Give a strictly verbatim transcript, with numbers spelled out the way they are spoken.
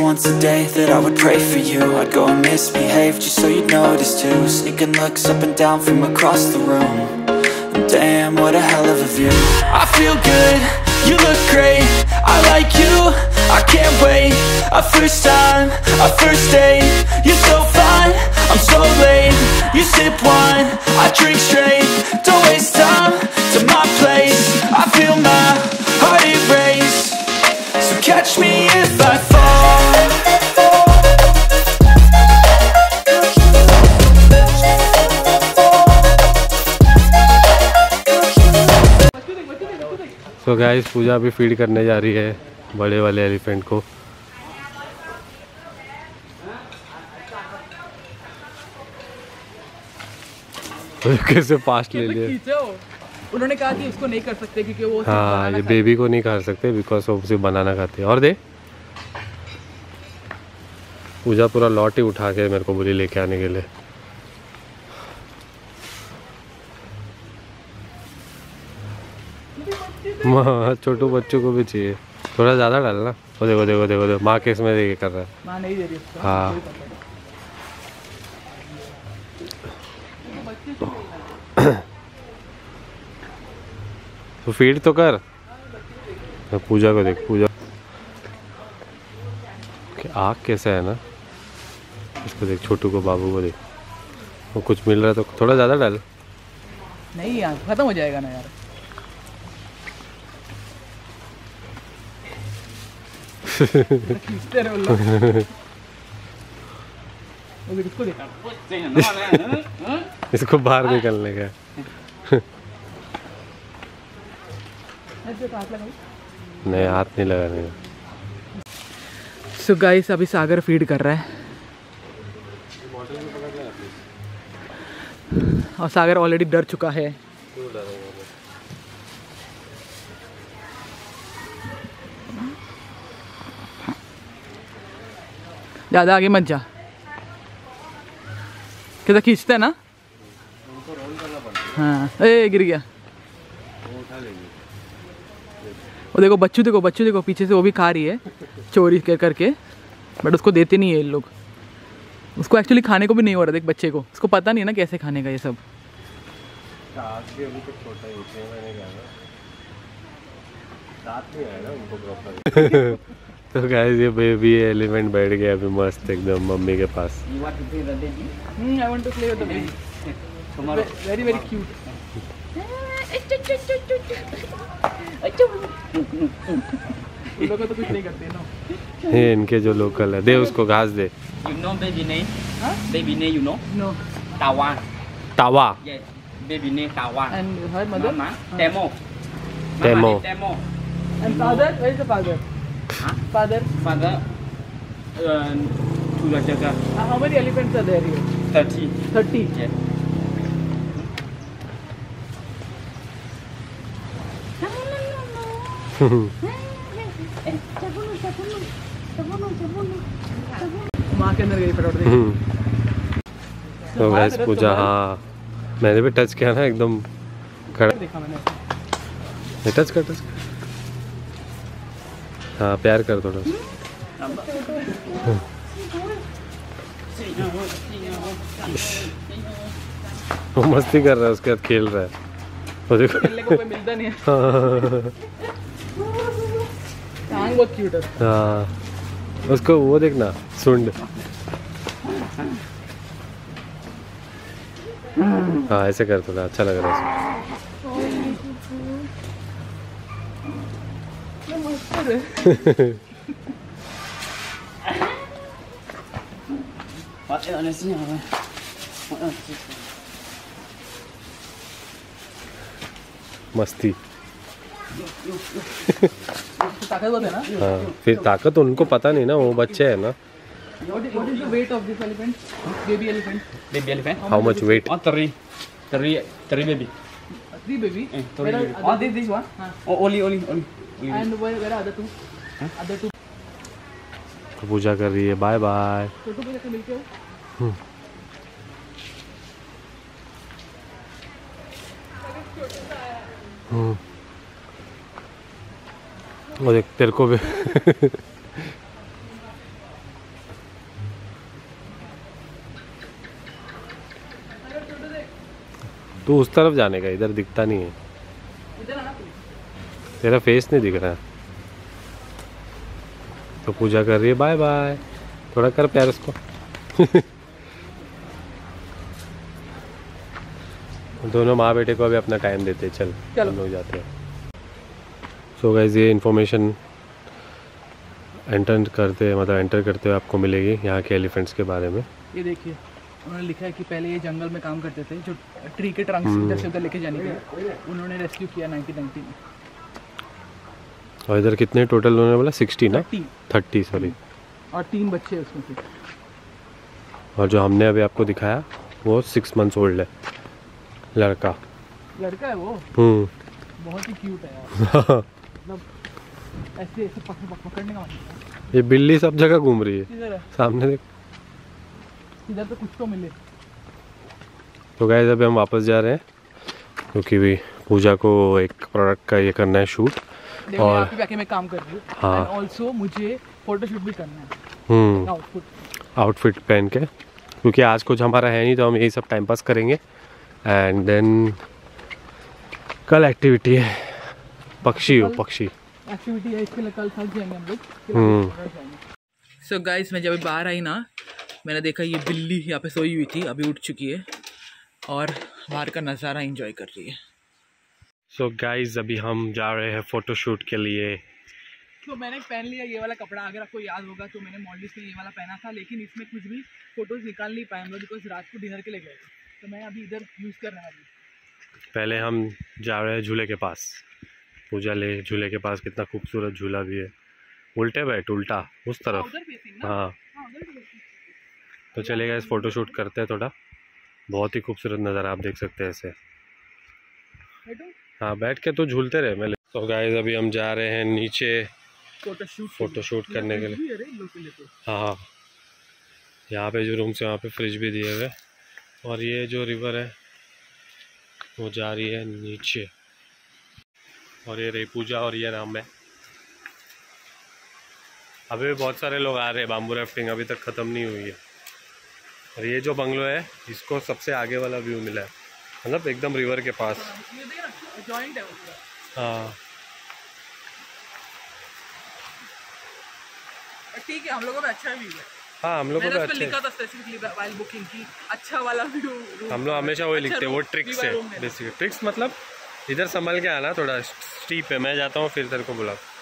once a day that I would pray for you. I'd go and misbehave just so you'd notice too. Sneaking looks up and down from across the room. And damn, what a hell of a view. I feel good, you look great, I like you, I can't wait. A first time, a first date, you're so fine, I'm so late. You sip wine, I drink straight, don't waste time to my place. I feel my heart erase, so catch me if I fall. तो guys Pooja अभी feed करने जा रही है बड़े वाले elephant को। तो कैसे फास्ट ले लिए। उन्होंने कहा कि उसको नहीं कर सकते क्योंकि वो हाँ ये बेबी को नहीं कर सकते बिकॉज वो सिर्फ बनाना खाते हैं। और दे पूजा पूरा लॉट ही उठा के मेरे को बोली लेके आने के लिए। छोटू बच्चों को भी चाहिए, थोड़ा ज़्यादा डालना। वो देखो देखो देखो देखो माँ केस में देखे कर रहा है। माँ नहीं दे रही उसको। हाँ तो फीड तो कर। पूजा को देख, पूजा आँख कैसा है ना, इसको देख, छोटू को बाबू को देख। वो कुछ मिल रहा है तो थोड़ा ज़्यादा डाल। नहीं यार खत्म हो जाएगा ना यार। इसको बाहर निकलने का। नहीं हाथ नहीं लगाने का। सो गाइस अभी सागर फीड कर रहा है और सागर ऑलरेडी डर चुका है। ज़्यादा आगे मत जा। कैसा खींचता है ना। हाँ ए गिर गया। वो देखो बच्चू देखो बच्चू देखो पीछे से वो भी खा रही है चोरी कर करके, बट उसको देते नहीं है ये लोग। उसको एक्चुअली खाने को भी नहीं हो रहा देख बच्चे को, उसको पता नहीं है ना कैसे खाने का ये सब। तो गाइस ये बेबी एलिफेंट बैठ गया अभी मस्त एकदम मम्मी के पास। I want to play with the baby. Very very cute. लोग तो कुछ नहीं करते ना। ये इनके जो लोकल है, दे उसको घास दे। You know baby name? Huh? Baby name you know? No. Tawa. तावा। Yes. Baby name Tawa. And her mother? Mama. Demo. Demo. Mama Demo. And father? Where is the father? Huh? Father? Father. Uh, to the jaga. Uh, how many elephants are there here? Thirty. Thirty. Yes. माँ के अंदर गई फटाफट। तो guys पूजा, हाँ मैंने भी touch किया ना एकदम खड़ा। देखा मैंने। टच कर टच कर। हाँ प्यार कर थोड़ा। वो मस्ती कर रहा है, उसके साथ खेल रहा है। वो देखो खेलने को कोई मिलता नहीं है। टांग बहुत क्यूट है। हाँ उसको वो देखना सुंड। हाँ ऐसे कर थोड़ा अच्छा लग रहा है। मस्ती। ताकतवर है ना। हाँ फिर ताकत उनको पता नहीं ना, वो बच्चे है ना। What is, what is the weight of this elephant? Baby elephant? Baby elephant. How much weight? Oh, three. Three. Three baby. Three baby? Eh, three Where are baby. other Oh, two? this, this one? Huh. Oh, only, only, only. only And where, where are other two? Huh? Other two. तो पूजा कर रही है, bye bye. छोटू को जाके मिलके आओ। हम्म वो देख तेरे को भी तू उस तरफ जाने का, इधर दिखता नहीं है, इधर आना please। तेरा फेस नहीं दिख रहा है। तो पूजा कर रही है, बाय बाय, थोड़ा कर प्यार उसको। दोनों माँ बेटे को अभी अपना टाइम देते हैं। चल चलो। हम लोग जाते हैं। सो गाइस ये इन्फॉर्मेशन एंटर करते मतलब एंटर करते हुए आपको मिलेगी यहाँ के एलिफेंट्स के बारे में। ये देखिए उन्होंने लिखा है कि पहले ये जंगल में काम करते थे, जो ट्री के ट्रंक्स इधर से उधर लेके जाने के, उन्होंने रेस्क्यू किया नाइनटीन नाइंटी में। और इधर कितने टोटल उन्होंने बोला? सिक्सटी ना? Thirty thirty sorry. और तीन बच्चे हैं उसमें से। और जो हमने अभी आपको दिखाया वो सिक्स मंथ्स ओल्ड है, लड़का। लड़का है वो, हम्म बहुत ही क्यूट है यार। मतलब ऐसे ऐसे पकड़ पकड़ने का मतलब। ये बिल्ली सब जगह घूम रही है, इधर है, सामने देख। इधर तो कुछ तो मिले। तो गाइस अभी हम वापस जा रहे हैं क्योंकि भी पूजा को एक प्रोडक्ट का ये करना है शूट। देखो और यहाँ पे जाके मैं काम कर रही हूँ। हाँ। एंड ऑल्सो मुझे फोटोशूट भी करना है हम्म आउटफिट आउटफिट पहन के, क्योंकि आज कुछ हमारा है नहीं तो हम यही सब टाइम पास करेंगे। एंड देन कल एक्टिविटी है, पक्षी हो पक्षी एक्टिविटी है, इसके लिए कल थक जाएंगे हम लोग। हम्म सो गाइस मैं जब बाहर आई ना, मैंने देखा ये बिल्ली यहाँ पे सोई हुई थी, अभी उठ चुकी है और बाहर का नज़ारा एंजॉय कर रही है। सो गाइस अभी हम जा रहे हैं फोटोशूट के लिए। तो मैंने पहन लिया ये वाला कपड़ा, अगर आपको याद होगा तो मैंने मॉडल्स में ये वाला पहना था, लेकिन इसमें कुछ भी फोटोज निकाल नहीं पाए हम लोग बिकॉज रात को डिनर के लिए गए थे। तो मैं अभी इधर यूज़ कर रहा हूँ। पहले हम जा रहे हैं झूले के पास, पूजा ले झूले के पास, कितना खूबसूरत झूला भी है, उल्टे बैठ उल्टा उस तरफ। उधर facing ना? हाँ हाँ, उधर भी facing। तो चलेगा इस फोटोशूट करते हैं थोड़ा, बहुत ही खूबसूरत नज़ारा आप देख सकते हैं ऐसे। बैठो। हाँ बैठ के तो झूलते रहे मैं। तो गाइस अभी हम जा रहे हैं नीचे फोटोशूट फोटोशूट करने के लिए। अरे लोग के लिए तो हाँ हाँ यहाँ पे जो रूम से वहाँ पे फ्रिज भी दिए हुए, और ये जो रिवर है वो जा रही है नीचे, और ये रही पूजा और ये राम है। अभी भी बहुत सारे लोग आ रहे हैं, बाम्बू राफ्टिंग अभी तक ख़त्म नहीं हुई है। और ये जो बंगलो है इसको सबसे आगे वाला व्यू मिला है, मतलब एकदम रिवर के पास। ये देख ना, जॉइंट है उसका। हाँ ठीक है, हम लोगों का अच्छा व्यू है। हाँ हम लोग को मैंने भी उसमें अच्छे लिखा था स्पेसिफिकली व्हाइल बुकिंग की अच्छा वाला व्यू। हम लोग हमेशा वही लिखते हैं, वो ट्रिक्स है रूम में। बेसिकली। ट्रिक्स मतलब इधर संभल के आना, थोड़ा स्टीप है, मैं जाता हूँ फिर तेरे को बुला।